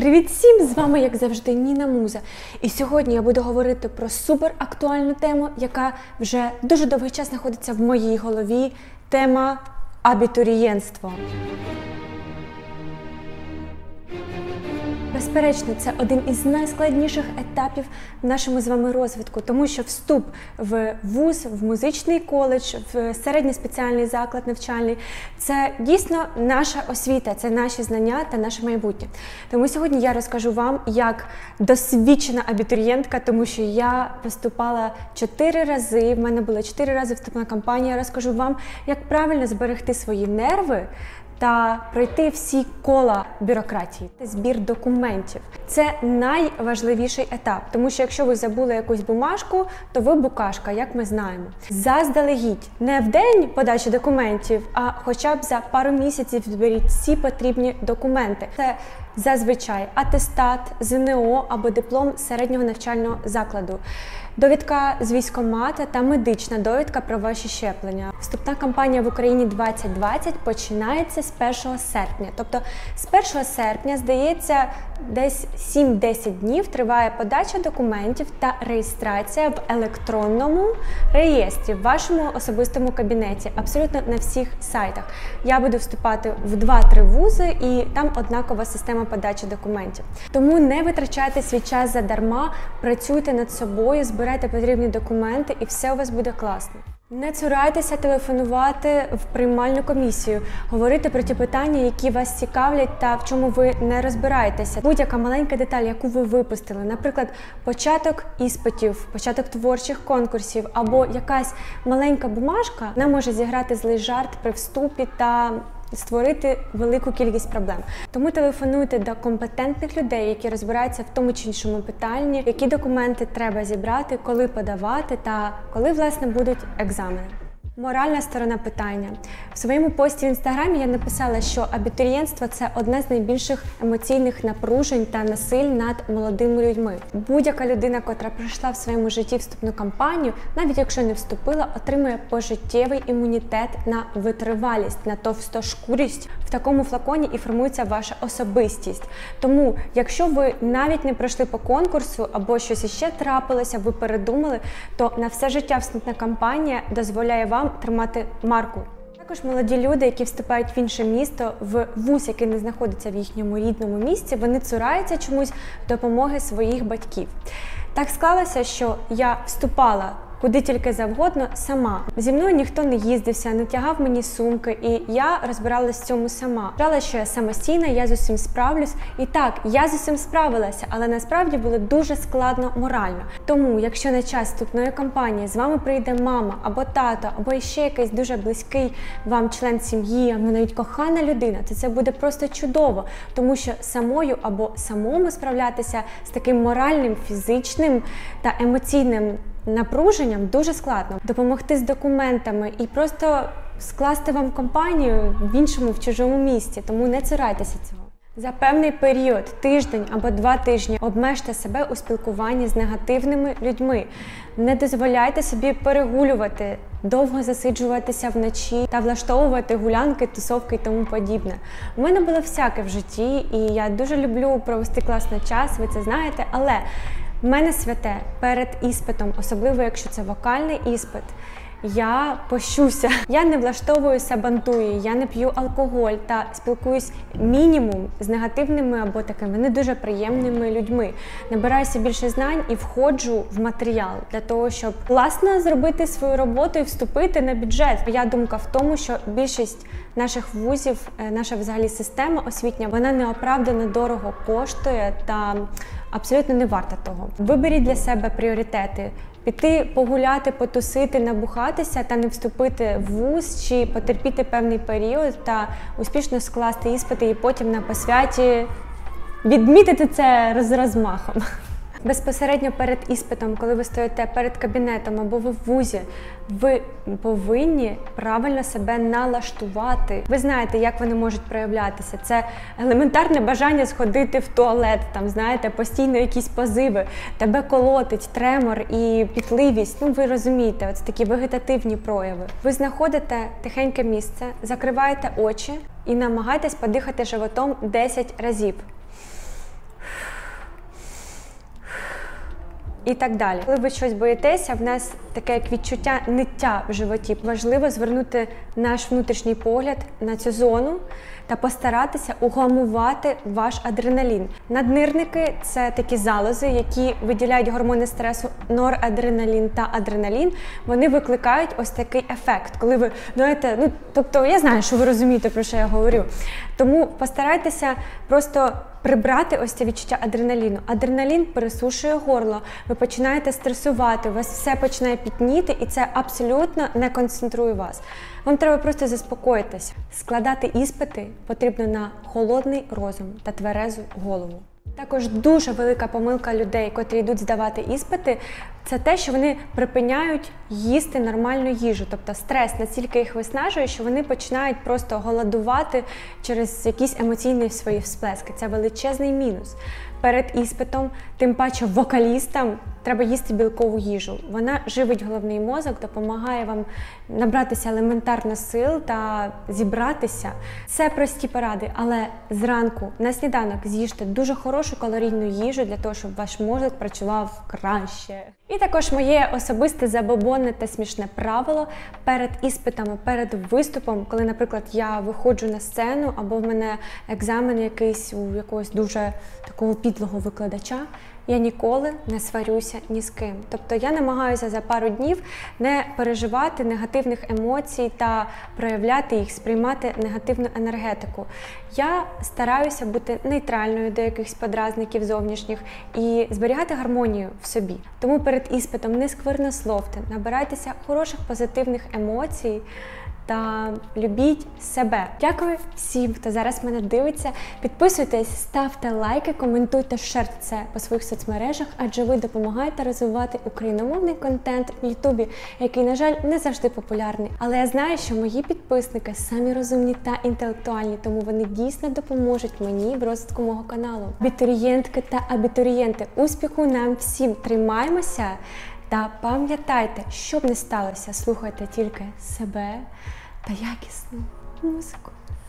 Привіт всім! З вами, як завжди, Ніна Муза. І сьогодні я буду говорити про супер актуальну тему, яка вже дуже довгий час знаходиться в моїй голові. Тема абітурієнтство. Безперечно, це один із найскладніших етапів в нашому з вами розвитку, тому що вступ в вуз, в музичний коледж, в середній спеціальний заклад навчальний – це дійсно наша освіта, це наші знання та наше майбутнє. Тому сьогодні я розкажу вам, як досвідчена абітурієнтка, тому що я поступала 4 рази, в мене була 4 рази вступна кампанія, розкажу вам, як правильно зберегти свої нерви та пройти всі кола бюрократії. Збір документів. Це найважливіший етап, тому що якщо ви забули якусь бумажку, то ви букашка, як ми знаємо. Заздалегідь, не в день подачі документів, а хоча б за пару місяців зберіть всі потрібні документи. Це зазвичай атестат, ЗНО або диплом середнього навчального закладу, довідка з військкомата та медична довідка про ваші щеплення. Вступна кампанія в Україні 2020 починається з 1 серпня. Тобто з 1 серпня, здається, десь 7-10 днів триває подача документів та реєстрація в електронному реєстрі, в вашому особистому кабінеті, абсолютно на всіх сайтах. Я буду вступати в 2-3 вузи і там однакова система подачі документів. Тому не витрачайте свій час задарма, працюйте над собою, збирайте потрібні документи і все у вас буде класно. Не цурайтеся телефонувати в приймальну комісію, говорити про ті питання, які вас цікавлять та в чому ви не розбираєтеся. Будь-яка маленька деталь, яку ви випустили, наприклад, початок іспитів, початок творчих конкурсів або якась маленька бумажка, вона може зіграти злий жарт при вступі та створити велику кількість проблем. Тому телефонуйте до компетентних людей, які розбираються в тому чи іншому питанні, які документи треба зібрати, коли подавати та коли, власне, будуть екзамени. Моральна сторона питання. В своєму пості в Інстаграмі я написала, що абітурієнтство – це одне з найбільших емоційних напружень та насиль над молодими людьми. Будь-яка людина, котра пройшла в своєму житті вступну кампанію, навіть якщо не вступила, отримує пожиттєвий імунітет на витривалість, на товстошкурість. В такому флаконі і формується ваша особистість. Тому, якщо ви навіть не пройшли по конкурсу або щось іще трапилося, ви передумали, то на все життя вступна кампанія дозволяє вам тримати марку. Також молоді люди, які вступають в інше місто, в вуз, який не знаходиться в їхньому рідному місці, вони цураються чомусь допомоги своїх батьків. Так склалося, що я вступала куди тільки завгодно сама. Зі мною ніхто не їздився, не тягав мені сумки, і я розбиралась в цьому сама. Вважала, що я самостійна, я з усім справлюсь. І так, я з усім справилася, але насправді було дуже складно морально. Тому, якщо на час вступної кампанії з вами прийде мама або тато, або ще якийсь дуже близький вам член сім'ї, або навіть кохана людина, то це буде просто чудово, тому що самою або самому справлятися з таким моральним, фізичним та емоційним напруженням дуже складно. Допомогти з документами і просто скласти вам компанію в іншому, в чужому місті, тому не цурайтеся цього. За певний період, тиждень або 2 тижні, обмежте себе у спілкуванні з негативними людьми. Не дозволяйте собі перегулювати, довго засиджуватися вночі та влаштовувати гулянки, тусовки і тому подібне. У мене було всяке в житті, і я дуже люблю провести класний час, ви це знаєте, але в мене святе перед іспитом, особливо якщо це вокальний іспит, я пощуся. Я не влаштовую сабантуї, я не п'ю алкоголь та спілкуюсь мінімум з негативними або такими не дуже приємними людьми. Набираюся більше знань і входжу в матеріал для того, щоб класно зробити свою роботу і вступити на бюджет. Моя думка в тому, що більшість наших вузів, наша взагалі система освітня, вона неоправдано дорого коштує та абсолютно не варта того. Виберіть для себе пріоритети. Піти погуляти, потусити, набухатися та не вступити в вуз чи потерпіти певний період та успішно скласти іспити і потім на посвяті відмітити це з розмахом. Безпосередньо перед іспитом, коли ви стоїте перед кабінетом або ви в вузі, ви повинні правильно себе налаштувати. Ви знаєте, як вони можуть проявлятися. Це елементарне бажання сходити в туалет, там, знаєте, постійно якісь позиви, тебе колотить, тремор і пітливість. Ну, ви розумієте, ось такі вегетативні прояви. Ви знаходите тихеньке місце, закриваєте очі і намагаєтесь подихати животом 10 разів. і так далі. Коли ви щось боїтеся, в нас таке як відчуття ниття в животі. Важливо звернути наш внутрішній погляд на цю зону та постаратися угамувати ваш адреналін. Наднирники – це такі залози, які виділяють гормони стресу норадреналін та адреналін. Вони викликають ось такий ефект, коли ви, знаєте, тобто я знаю, що ви розумієте, про що я говорю. Тому постарайтеся просто прибрати ось це відчуття адреналіну. Адреналін пересушує горло, ви починаєте стресувати, у вас все починає пітніти, і це абсолютно не концентрує вас. Вам треба просто заспокоїтися. Складати іспити потрібно на холодний розум та тверезу голову. Також дуже велика помилка людей, котрі йдуть здавати іспити, це те, що вони припиняють їсти нормальну їжу. Тобто стрес настільки їх виснажує, що вони починають просто голодувати через якісь емоційні свої всплески. Це величезний мінус. Перед іспитом, тим паче вокалістам, треба їсти білкову їжу. Вона живить головний мозок, допомагає вам набратися елементарно сил та зібратися. Це прості поради, але зранку на сніданок з'їжте дуже хорошу калорійну їжу для того, щоб ваш мозок працював краще. І також моє особисте забобонне та смішне правило перед іспитами, перед виступом, коли, наприклад, я виходжу на сцену або в мене екзамен якийсь у якогось дуже такого підлого викладача, я ніколи не сварюся ні з ким. Тобто я намагаюся за пару днів не переживати негативних емоцій та проявляти їх, сприймати негативну енергетику. Я стараюся бути нейтральною до якихось подразників зовнішніх і зберігати гармонію в собі. Тому перед іспитом не сквернословте, набирайтеся хороших позитивних емоцій та любіть себе. Дякую всім, хто зараз мене дивиться. Підписуйтесь, ставте лайки, коментуйте, шерте це по своїх соцмережах, адже ви допомагаєте розвивати україномовний контент в Ютубі, який, на жаль, не завжди популярний. Але я знаю, що мої підписники самі розумні та інтелектуальні, тому вони дійсно допоможуть мені в розвитку мого каналу. Абітурієнтки та абітурієнти, успіху нам всім! Тримаємося! Та пам'ятайте, що б не сталося, слухайте тільки себе та якісну музику.